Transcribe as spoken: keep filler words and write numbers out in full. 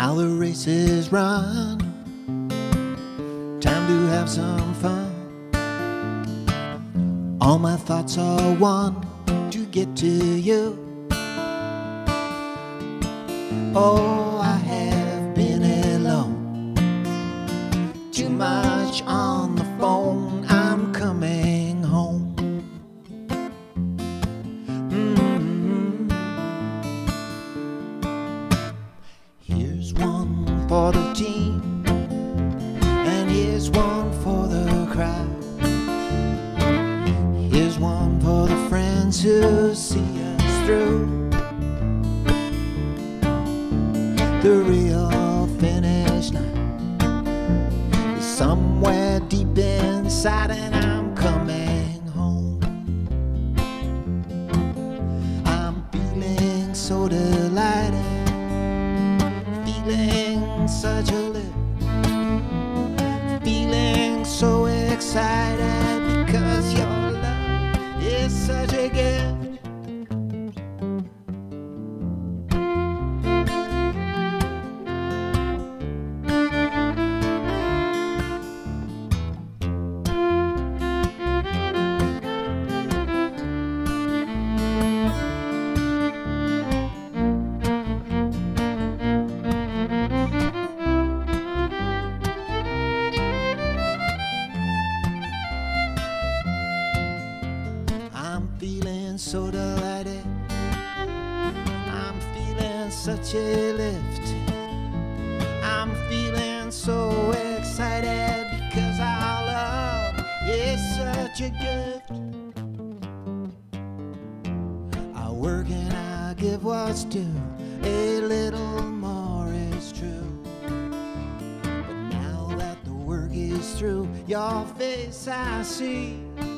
how the race is run. Time to have some fun. All my thoughts are one to get to you. Oh, I have been alone, too much on the phone. I'm coming home. Mm-hmm. Here's one for the team, and here's one for the crowd. Here's one for the friends who see us through. The real finish line is somewhere deep inside, and I'm coming home. I'm feeling so delighted, feeling such a lift, feeling so excited, because your love is such a gift. I'm feeling so delighted, I'm feeling such a lift, I'm feeling so excited, because our love is such a gift. I work and I give what's due, a little more is true. But now that the work is through, your face I see.